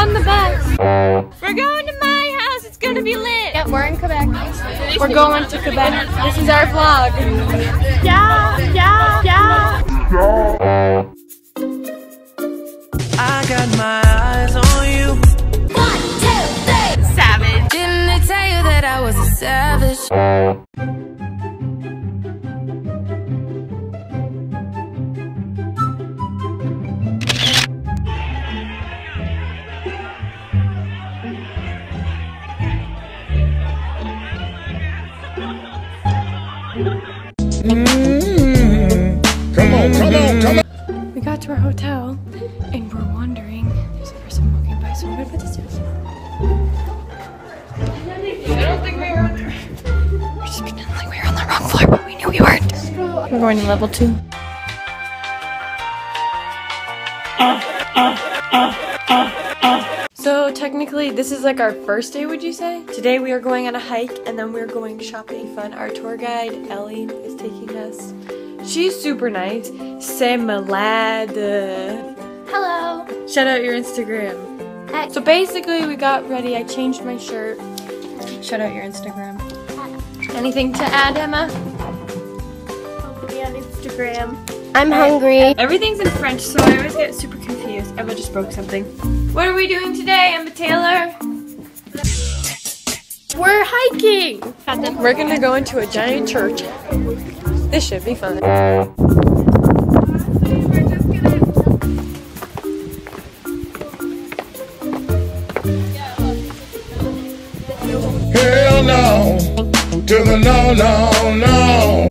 on the bus. We're going to my house. It's gonna be lit. Yeah, we're in Quebec. We're going to Quebec. This is our vlog. Yeah. I got my eyes on you. 1, 2, 3. Savage. Didn't they tell you that I was a savage? Come on. We got to our hotel and we're wandering. There's a person walking by, so I'm gonna put this down. I don't think we were on there. We're just pretending like we were on the wrong floor, but we knew we weren't. We're going to level 2. So technically this is like our first day, would you say? Today we are going on a hike and then we're going shopping fun. Our tour guide, Ellie, is taking us. She's super nice. C'est malade. Hello. Shout out your Instagram. Hi. So basically we got ready. I changed my shirt. Shout out your Instagram. Anything to add, Emma? Follow me on Instagram. I'm hungry. Everything's in French, so I always get super confused. Emma just broke something. What are we doing today, Emma Taylor? We're hiking. We're gonna go into a giant church. This should be fun. Hell no. To the no.